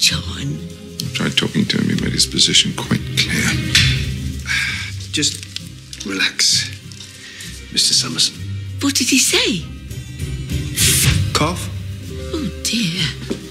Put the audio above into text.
time. I tried talking to him. He made his position quite clear. Just relax, Mr. Summerson. What did he say? Cough? Oh, dear.